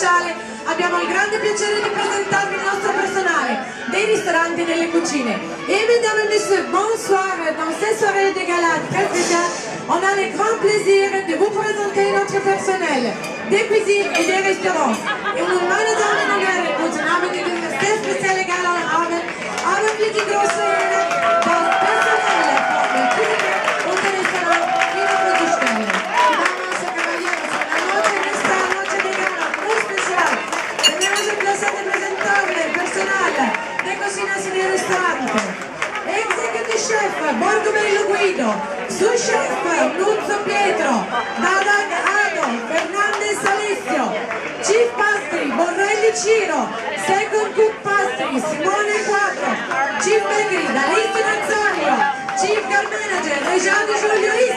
speciale abbiamo il grande piacere di presentarvi il nostro personale dei ristoranti et delle cucine. Et mesdames et messieurs, bonsoir. Dans cette soirée de gala très spéciale, on a le grand plaisir de vous présenter notre personnel des cuisines et des restaurants. Und nun, meine Damen und Herren, guten Abend in dieser sehr speziellen Gala haben wir die große Ehre, das Personal von Küche und Restaurant Ihnen vorzustellen. Damas y caballeros, la noche de esta noche de gala muy especial, tenemos el placer de presentarle el personal de cocinas y de restaurante. Executive Chef Borgobello Guido, Sous Chef Nuzzo Pietro, Dadag Ado, Fernandez Alessio, Chief Pastry Borrelli Ciro, Second Cook Pastry Simone Quattro, Chief Bakery D'Alessio Nazario, Chief Car Manager Reggiano Giulio Risi.